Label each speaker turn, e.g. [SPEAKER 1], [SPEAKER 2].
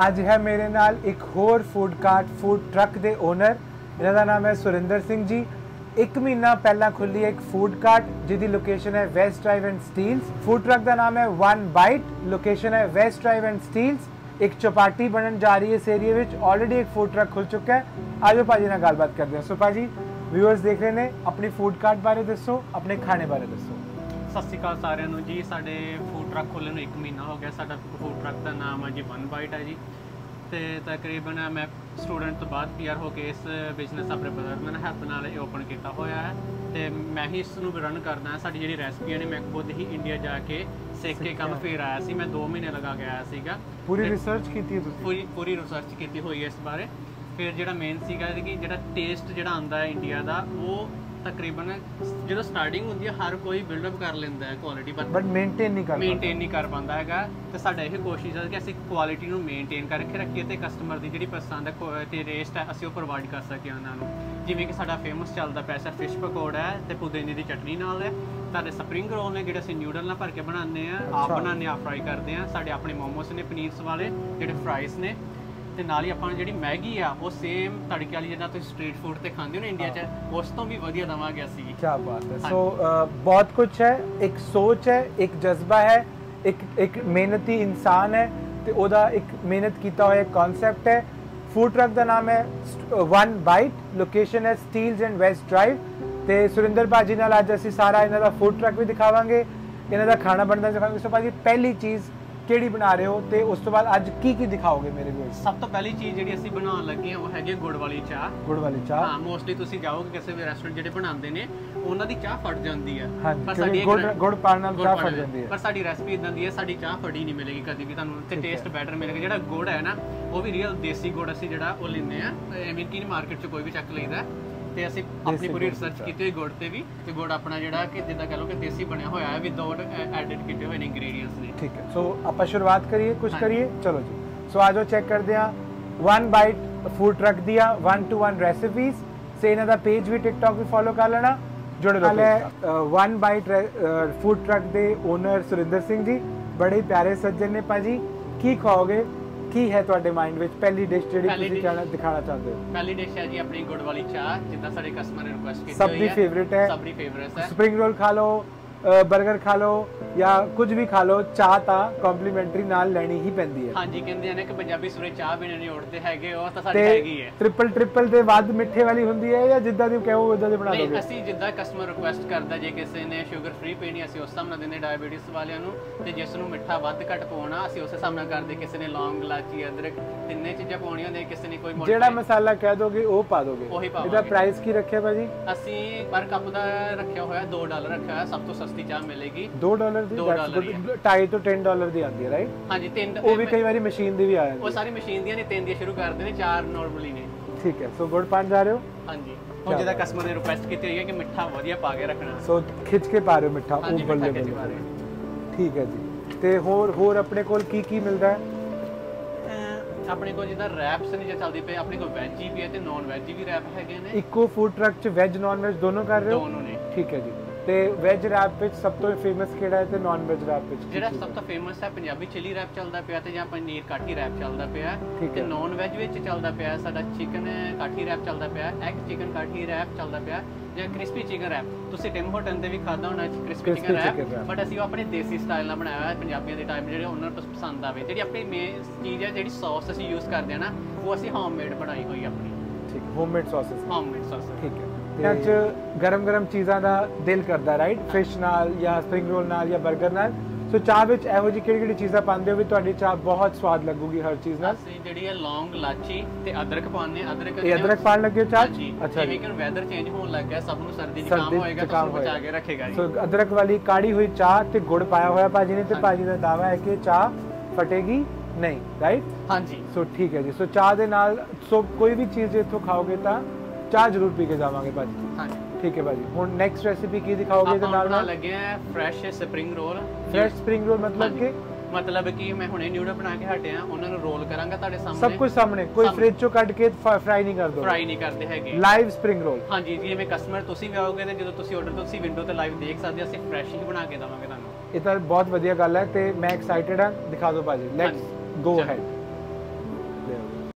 [SPEAKER 1] ਅੱਜ ਹੈ ਮੇਰੇ ਨਾਲ ਇੱਕ ਹੋਰ ਫੂਡ ਕਾਰਟ ਫੂਡ ਟਰੱਕ ਦੇ ਓਨਰ, ਇਹਨਾਂ ਦਾ ਨਾਮ ਹੈ ਸੁਰਿੰਦਰ ਸਿੰਘ ਜੀ। 1 ਮਹੀਨਾ ਪਹਿਲਾਂ ਖੁੱਲੀ ਇੱਕ ਫੂਡ ਕਾਰਟ ਜਿਹਦੀ ਲੋਕੇਸ਼ਨ ਹੈ West Drive and Steeles. Food truck ਦਾ ਨਾਮ ਹੈ ਵਨ ਬਾਈਟ, ਲੋਕੇਸ਼ਨ ਹੈ ਵੈਸਟ ਡਰਾਈਵ ਐਂਡ ਸਟੀਲਸ। एक चौपाटी बनन जा रही है इस एरिए में, ऑलरेडी एक फूड ट्रक खुल चुका है। आजो भाजी ना गलबात करते हैं। सो भाजी व्यूअर्स देख रहे हैं, अपनी फूड कार्ट बारे दसो, अपने खाने बारे दसो।
[SPEAKER 2] सत श्री अकाल सारिਆਂ ਨੂੰ जी। साडे फूड ट्रक खोलने ਨੂੰ 1 ਮਹੀਨਾ हो गया। साडा फूड ट्रक का नाम है जी वन बाइट है जी। तो तकरीबन मैं स्टूडेंट तो बाद PR हो के इस बिजनेस अपने ब्रदर ने हथ नाल ओपन किया होया है। तो मैं ही इसनूं रन करदा। साडी जिहड़ी रेसिपी ने मैं खुद ही इंडिया जाके सीख के काम फिर आया सी। मैं 2 महीने लगा के आया सीगा।
[SPEAKER 1] पूरी रिसर्च की थी
[SPEAKER 2] पूरी रिसर्च की हुई है इस बारे। फिर जिहड़ा मेन सीगा कि जिहड़ा टेस्ट जिहड़ा आंदा है इंडिया दा, वो तकरीबन जो स्टार्टिंग होंदी है हर कोई बिल्डअप कर लेंदा है क्वालिटी, बट मेनटेन नहीं कर पाता है। तो साडा यही कोशिश है कि असीं क्वालिटी नूं मेनटेन करके रखीए ते कस्टमर दी जिहड़ी पसंद है ते टेस्ट है असीं ओह प्रोवाइड कर सकीए उन्हां नूं। जिवें कि साडा फेमस चलदा पिया फिश पकौड़ा है ते पुदीने दी चटनी नाल है। साडे स्प्रिंग रोल ने जिहड़े असीं न्यूडल नाल भर के बनाने आ, आप बनाने आप फ्राई करते हैं। साडे अपने मोमोस ने पनीर वाले जिहड़े फ्राइज ने, ਤੇ ਨਾਲ ਹੀ ਆਪਾਂ ਜਿਹੜੀ ਮੈਗੀ ਆ ਉਹ ਸੇਮ ਤੜਕੇ ਵਾਲੀ ਜਿਹੜਾ ਤੁਸੀਂ ਸਟਰੀਟ ਫੂਡ ਤੇ ਖਾਂਦੇ ਹੋ ਨਾ ਇੰਡੀਆ 'ਚ, ਉਸ ਤੋਂ ਵੀ ਵਧੀਆ ਦਵਾਂਗੇ ਅਸੀਂ।
[SPEAKER 1] ਕੀ ਬਾਤ ਹੈ। ਸੋ ਬਹੁਤ ਕੁਝ ਹੈ, ਇੱਕ ਸੋਚ ਹੈ, ਇੱਕ ਜਜ਼ਬਾ ਹੈ, ਇੱਕ ਮਿਹਨਤੀ ਇਨਸਾਨ ਹੈ ਤੇ ਉਹਦਾ ਇੱਕ ਮਿਹਨਤ ਕੀਤਾ ਹੋਇਆ ਕਨਸੈਪਟ ਹੈ। ਫੂਡ ਟਰੱਕ ਦਾ ਨਾਮ ਹੈ ਵਨ ਬਾਈਟ, ਲੋਕੇਸ਼ਨ ਹੈ ਸਟੀਲਸ ਐਂਡ ਵੈਸਟ ਡਰਾਈਵ। ਤੇ ਸੁਰਿੰਦਰ ਭਾਜੀ ਨਾਲ ਅੱਜ ਅਸੀਂ ਸਾਰਾ ਇਹਨਾਂ ਦਾ ਫੂਡ ਟਰੱਕ ਵੀ ਦਿਖਾਵਾਂਗੇ, ਇਹਨਾਂ ਦਾ ਖਾਣਾ ਬਣਦਾ ਦਿਖਾਵਾਂਗੇ। ਸੋ ਭਾਜੀ ਪਹਿਲੀ ਚੀਜ਼ ਕਿਹੜੀ ਬਣਾ ਰਹੇ ਹੋ ਤੇ ਉਸ ਤੋਂ ਬਾਅਦ ਅੱਜ ਕੀ ਦਿਖਾਓਗੇ ਮੇਰੇ ਕੋਲ?
[SPEAKER 2] ਸਭ ਤੋਂ ਪਹਿਲੀ ਚੀਜ਼ ਜਿਹੜੀ ਅਸੀਂ ਬਣਾਉਣ ਲੱਗੇ ਹਾਂ ਉਹ ਹੈਗੀ ਗੁੜ ਵਾਲੀ ਚਾਹ।
[SPEAKER 1] ਗੁੜ ਵਾਲੀ ਚਾਹ,
[SPEAKER 2] ਹਾਂ। ਮੋਸਟਲੀ ਤੁਸੀਂ ਜਾਓਗੇ ਕਿਸੇ ਵੀ ਰੈਸਟੋਰੈਂਟ ਜਿਹੜੇ ਬਣਾਉਂਦੇ ਨੇ ਉਹਨਾਂ ਦੀ ਚਾਹ ਫਟ ਜਾਂਦੀ ਹੈ,
[SPEAKER 1] ਪਰ ਸਾਡੀ ਗੁੜ ਪਾਣ ਨਾਲ ਚਾਹ ਫਟ ਜਾਂਦੀ ਹੈ।
[SPEAKER 2] ਪਰ ਸਾਡੀ ਰੈਸਪੀ ਇਦਾਂ ਦੀ ਹੈ, ਸਾਡੀ ਚਾਹ ਫੜੀ ਨਹੀਂ ਮਿਲੇਗੀ ਕਦੀ ਵੀ ਤੁਹਾਨੂੰ, ਤੇ ਟੇਸਟ ਬੈਟਰ ਮਿਲੇਗਾ। ਜਿਹੜਾ ਗੁੜ ਹੈ ਨਾ ਉਹ ਵੀ ਰੀਅਲ ਦੇਸੀ ਗੁੜ ਅਸੀਂ ਜਿਹੜਾ ਉਹ ਲੈਂਦੇ ਆ, ਐਵੇਂ ਕਿ ਮਾਰਕੀਟ 'ਚ ਕੋਈ ਵੀ ਚੱਕ ਲਈਦਾ। ਤੇ ਅਸੀਂ ਆਪਣੀ ਪੂਰੀ ਰਿਸਰਚ ਕੀਤੀ ਹੋਈ ਗੁੜ ਤੇ ਵੀ, ਤੇ ਗੁੜ ਆਪਣਾ ਜਿਹੜਾ ਕਿ ਜਿੱਦਾਂ ਕਹ ਲਓ ਕਿ ਦੇਸੀ ਬਣਿਆ ਹੋਇਆ ਹੈ, ਵਿਦਆਊਟ ਐਡਿਡ ਕੀਤੇ ਹੋਏ ਨੇ ਇੰਗਰੀਡੀਐਂਟਸ ਨੇ।
[SPEAKER 1] ਠੀਕ ਹੈ। ਸੋ ਆਪਾਂ ਸ਼ੁਰੂਆਤ ਕਰੀਏ, ਕੁਝ ਕਰੀਏ, ਚਲੋ ਜੀ। ਸੋ ਆਜੋ ਚੈੱਕ ਕਰਦੇ ਹਾਂ ਵਨ ਬਾਈਟ ਫੂਡ ਟਰੱਕ ਦੀਆਂ 1-to-1 ਰੈਸਿਪੀਜ਼। ਸੇ ਇਹਨਾਂ ਦਾ ਪੇਜ ਵੀ ਟਿਕਟੌਕ ਵੀ ਫੋਲੋ ਕਰ ਲੈਣਾ, ਜੁੜੇ ਰਹੋ। ਵਨ ਬਾਈਟ ਫੂਡ ਟਰੱਕ ਦੇ ਓਨਰ ਸੁਰਿੰਦਰ ਸਿੰਘ ਜੀ ਬੜੇ ਪਿਆਰੇ ਸੱਜਣ ਨੇ। ਭਾਜੀ ਕੀ ਖਾਓਗੇ, ਕੀ ਹੈ ਤੁਹਾਡੇ ਮਾਈਂਡ ਵਿੱਚ ਪਹਿਲੀ ਡਿਸ਼ ਜਿਹੜੀ ਤੁਸੀਂ ਦਿਖਾਣਾ ਚਾਹੁੰਦੇ ਹੋ?
[SPEAKER 2] ਪਹਿਲੀ ਡਿਸ਼ ਹੈ ਜੀ ਆਪਣੀ ਗੁੜ ਵਾਲੀ ਚਾਹ, ਜਿੱਦਾਂ ਸਾਡੇ ਕਸਟਮਰ ਨੇ ਰਿਕੁਐਸਟ ਕੀਤੀ
[SPEAKER 1] ਹੋਈ ਹੈ। ਸਭ ਦੀ ਫੇਵਰਿਟ ਹੈ,
[SPEAKER 2] ਸਭ ਦੀ ਫੇਵਰਿਟ ਹੈ।
[SPEAKER 1] ਸਪਰਿੰਗ ਰੋਲ ਖਾ ਲਓ, ਬਰਗਰ ਖਾ ਲਓ ਜਾਂ ਕੁਝ ਵੀ ਖਾ ਲਓ, ਚਾਹ ਤਾਂ ਕੰਪਲੀਮੈਂਟਰੀ ਨਾਲ ਲੈਣੀ ਹੀ ਪੈਂਦੀ ਹੈ।
[SPEAKER 2] ਹਾਂਜੀ, ਕਹਿੰਦੇ ਨੇ ਕਿ ਪੰਜਾਬੀ ਸਵੇਰੇ ਚਾਹ ਪੀਣ ਨਹੀਂ ਉੱਠਦੇ ਹੈਗੇ, ਉਹ ਤਾਂ ਸਾਡੀ ਹੈਗੀ ਹੈ।
[SPEAKER 1] ਟ੍ਰਿਪਲ ਦੇ ਬਾਅਦ ਮਿੱਠੇ ਵਾਲੀ ਹੁੰਦੀ ਹੈ ਜਾਂ ਜਿੱਦਾਂ ਦੀ ਕਹੋ ਉਦਾਂ ਦੀ ਬਣਾ ਦੋਗੇ?
[SPEAKER 2] ਅਸੀਂ ਜਿੱਦਾਂ ਕਸਟਮਰ ਰਿਕੁਐਸਟ ਕਰਦਾ, ਜੇ ਕਿਸੇ ਨੇ ਸ਼ੂਗਰ ਫ੍ਰੀ ਪੀਣੀ ਅਸੀਂ ਉਸ ਹਿਸਾਬ ਨਾਲ ਦਿੰਦੇ ਡਾਇਬੀਟਿਸ ਵਾਲਿਆਂ ਨੂੰ, ਤੇ ਜਿਸ ਨੂੰ ਮਿੱਠਾ ਵੱਧ ਘੱਟ ਪਾਉਣਾ ਅਸੀਂ ਉਸ ਹਿਸਾਬ ਨਾਲ ਕਰਦੇ। ਕਿਸੇ ਨੇ ਲੌਂਗ, ਇਲਾਚੀ, ਅਦਰਕ ਤਿੰਨੇ ਚੀਜ਼ਾਂ ਪਾਉਣੀਆਂ ਹੁੰਦੀਆਂ, ਕਿਸੇ ਨੇ ਕੋਈ
[SPEAKER 1] ਜਿਹੜਾ ਮਸਾਲਾ ਕਹਿ ਦੋਗੇ ਉਹ ਪਾ ਦੋਗੇ।
[SPEAKER 2] ਉਹੀ ਪਾਵਾਂਗੇ।
[SPEAKER 1] ਇਹਦਾ ਪ੍ਰਾਈਸ ਕੀ ਰੱਖਿਆ ਭਾਜੀ?
[SPEAKER 2] ਅਸੀਂ ਪਰ ਕੱਪ ਦਾ ਰੱਖਿਆ ਹੋਇਆ $2 ਰੱਖਿਆ ਹੋਇਆ, ਸਭ ਤੋਂ ਸਸਤੀ ਚਾਹ ਮਿਲੇਗੀ।
[SPEAKER 1] $2 ਦੀ? $2.5 ਤੋਂ $10 ਦੀ ਆਉਂਦੀ ਹੈ, ਰਾਈਟ?
[SPEAKER 2] ਹਾਂਜੀ, 3
[SPEAKER 1] ਉਹ ਵੀ ਕਈ ਵਾਰੀ ਮਸ਼ੀਨ ਦੀ ਵੀ ਆ ਜਾਂਦੀ।
[SPEAKER 2] ਉਹ ਸਾਰੀ ਮਸ਼ੀਨ ਦੀਆਂ ਨੇ, 3 ਦੀਆਂ ਸ਼ੁਰੂ ਕਰਦੇ ਨੇ, 4 ਨਾਰਮਲੀ ਨੇ।
[SPEAKER 1] ਠੀਕ ਹੈ। ਸੋ ਗੁੜ ਪਾਣ ਜਾ ਰਹੇ ਹੋ?
[SPEAKER 2] ਹਾਂਜੀ। ਹੁਣ ਜਿਹਦਾ ਕਸਟਮਰ ਨੇ ਰਿਕੁਐਸਟ ਕੀਤੀ ਹੋਈ ਹੈ ਕਿ ਮਿੱਠਾ ਵਧੀਆ ਪਾ ਕੇ ਰੱਖਣਾ,
[SPEAKER 1] ਸੋ ਖਿੱਚ ਕੇ ਪਾ ਰਹੇ ਹੋ ਮਿੱਠਾ ਉਹ ਬੱਲੇ। ਠੀਕ ਹੈ ਜੀ। ਤੇ ਹੋਰ ਆਪਣੇ ਕੋਲ ਕੀ ਮਿਲਦਾ ਹੈ?
[SPEAKER 2] ਆਪਣੇ ਕੋਲ ਜਿੱਦਾਂ ਰੈਪਸ ਨੇ ਜੇ ਚੱਲਦੀ ਪਈ, ਆਪਣੇ ਕੋਲ ਵੈਜ ਵੀ ਹੈ ਤੇ ਨਾਨ ਵੈਜ ਵੀ ਰੈਪ ਹੈਗੇ ਨੇ।
[SPEAKER 1] ਇੱਕੋ ਫੂਡ ਟਰੱਕ 'ਚ ਵੈਜ ਨਾਨ ਵੈਜ ਦੋਨੋਂ ਕਰ ਰਹੇ ਹੋ?
[SPEAKER 2] ਦੋਨੋਂ ਨੇ। ਠੀਕ ਹੈ ਜੀ।
[SPEAKER 1] ਤੇ ਵੈਜ ਰੈਪ ਵਿੱਚ ਸਭ ਤੋਂ ਫੇਮਸ ਕਿਹੜਾ ਹੈ ਤੇ ਨਾਨ ਵੈਜ ਰੈਪ ਵਿੱਚ?
[SPEAKER 2] ਜਿਹੜਾ ਸਭ ਤੋਂ ਫੇਮਸ ਹੈ ਪੰਜਾਬੀ ਚਿਲੀ ਰੈਪ ਚੱਲਦਾ ਪਿਆ ਤੇ ਜਾਂ ਪਨੀਰ ਕਾਠੀ ਰੈਪ ਚੱਲਦਾ ਪਿਆ। ਤੇ ਨਾਨ ਵੈਜ ਵਿੱਚ ਚੱਲਦਾ ਪਿਆ ਸਾਡਾ ਚਿਕਨ ਕਾਠੀ ਰੈਪ ਚੱਲਦਾ ਪਿਆ, ਐਗ ਚਿਕਨ ਕਾਠੀ ਰੈਪ ਚੱਲਦਾ ਪਿਆ, ਜਾਂ ਕ੍ਰਿਸਪੀ ਚਿਕਨ ਰੈਪ। ਤੁਸੀਂ ਟਿਮ ਹੋਟਲ ਤੇ ਵੀ ਖਾਦਾ ਹੋਣਾ ਕ੍ਰਿਸਪੀ ਚਿਕਨ ਰੈਪ, ਬਟ ਅਸੀਂ ਉਹ ਆਪਣੇ ਦੇਸੀ ਸਟਾਈਲ ਨਾਲ ਬਣਾਇਆ ਹੋਇਆ, ਪੰਜਾਬੀਆਂ ਦੇ ਟਾਈਪ ਜਿਹੜੇ ਉਹਨਾਂ ਨੂੰ ਪਸੰਦ ਆਵੇ। ਜਿਹੜੀ ਆਪਣੀ ਮੇਨ ਚੀਜ਼ ਹੈ, ਜਿਹੜੀ ਸੌਸ ਅਸੀਂ ਯੂਜ਼ ਕਰਦੇ ਆ ਨਾ, ਉਹ ਅਸੀਂ ਹੋਮਮੇਡ ਬਣਾਈ ਹੋਈ ਆਪਣੀ। ਠੀਕ, ਹੋਮਮੇਡ ਸੌਸਸ। Homemade sauce. ਠੀਕ ਹੈ। ਅੱਜ ਗਰਮ ਚੀਜ਼ਾਂ ਦਾ ਦਿਲ ਕਰਦਾ, ਰਾਈਟ? ਫਿਸ਼ ਨਾਲ ਜਾਂ ਸਪਰਿੰਗ ਰੋਲ ਨਾਲ ਜਾਂ 버ਗਰ ਨਾਲ। ਸੋ ਚਾਹ ਵਿੱਚ ਇਹੋ ਜਿਹੀ ਕਿਹੜੀ ਚੀਜ਼ਾਂ ਪਾਉਂਦੇ ਹੋ ਵੀ ਤੁਹਾਡੀ ਚਾਹ ਬਹੁਤ ਸਵਾਦ ਲੱਗੂਗੀ ਹਰ ਚੀਜ਼ ਨਾਲ? ਅਸੀਂ ਜਿਹੜੀ ਹੈ ਲੌਂਗ, ਇਲਾਚੀ ਤੇ ਅਦਰਕ ਪਾਉਂਦੇ ਆ। ਅਦਰਕ ਪਾਣ ਲੱਗੇ ਹੋ ਚਾਹ? ਅੱਛਾ ਜੀ। ਜਿਵੇਂ ਵੈਦਰ ਚੇਂਜ ਹੋਣ ਲੱਗ ਗਿਆ, ਸਭ ਨੂੰ ਸਰਦੀ ਜ਼ੁਕਾਮ ਹੋਏਗਾ ਤਾਂ ਉਹ ਬਚਾ ਕੇ ਰੱਖੇਗਾ ਜੀ। ਸੋ ਅਦਰਕ ਵਾਲੀ ਕਾੜੀ ਹੋਈ ਚਾਹ ਤੇ ਗੁੜ ਪਾਇਆ ਹੋਇਆ ਭਾਜੀ ਨੇ, ਤੇ ਭਾਜੀ ਦਾ ਦਾਅਵਾ ਹੈ ਕਿ ਚਾਹ ਫਟੇਗੀ ਨਹੀਂ, ਰਾਈਟ? ਹਾਂਜੀ। ਸੋ ਠੀਕ ਹੈ ਜੀ। ਸੋ ਚਾਹ ਦੇ ਨਾਲ ਸੋ ਕੋਈ ਵੀ ਚੀਜ਼ ਇੱਥੋਂ ਖਾਓਗੇ ਤਾਂ ਚਾਹ ਜ਼ਰੂਰ ਪੀ ਕੇ ਜਾਵਾਂਗੇ ਭਾਜੀ। ਹਾਂਜੀ। ਠੀਕ ਹੈ ਭਾਜੀ। ਹੁਣ ਨੈਕਸਟ ਰੈਸਿਪੀ ਕੀ ਦਿਖਾਓਗੇ ਇਹਦੇ ਨਾਲ? ਆਪਾਂ ਲੱਗੇ ਆ fresh spring roll. Fresh spring roll ਮਤਲਬ ਕਿ ਮੈਂ ਹੁਣੇ ਨਿਊਡਲ ਬਣਾ ਕੇ ਹਟਿਆ, ਉਹਨਾਂ ਨੂੰ ਰੋਲ ਕਰਾਂਗਾ ਤੁਹਾਡੇ ਸਾਹਮਣੇ। ਸਭ ਕੁਝ ਸਾਹਮਣੇ, ਕੋਈ ਫ੍ਰਿਜ ਚੋਂ ਕੱਢ ਕੇ ਫਰਾਈ ਨਹੀਂ ਕਰਦੇ? ਫਰਾਈ ਨਹੀਂ ਕਰਦੇ ਹੈਗੇ, ਲਾਈਵ ਸਪਰਿੰਗ ਰੋਲ। ਹਾਂਜੀ, ਜਿਵੇਂ ਕਸਟਮਰ ਤੁਸੀਂ ਵੀ ਆਓਗੇ ਤੇ ਜਦੋਂ ਤੁਸੀਂ ਆਰਡਰ ਤੁਸੀਂ ਵਿੰਡੋ ਤੇ ਲਾਈਵ ਦੇਖ ਸਕਦੇ, ਅਸੀਂ ਫਰੈਸ਼ ਹੀ ਬਣਾ ਕੇ ਦੇਵਾਂਗੇ ਤੁਹਾਨੂੰ। ਇਹ ਤਾਂ ਬਹੁਤ ਵਧੀਆ ਗੱਲ ਹੈ ਤੇ ਮੈਂ ਐਕਸਾਈਟਡ ਹਾਂ। ਦਿਖਾ ਦਿਓ ਭਾਜੀ, ਲੈਟਸ ਗੋ ਅਹੈਡ।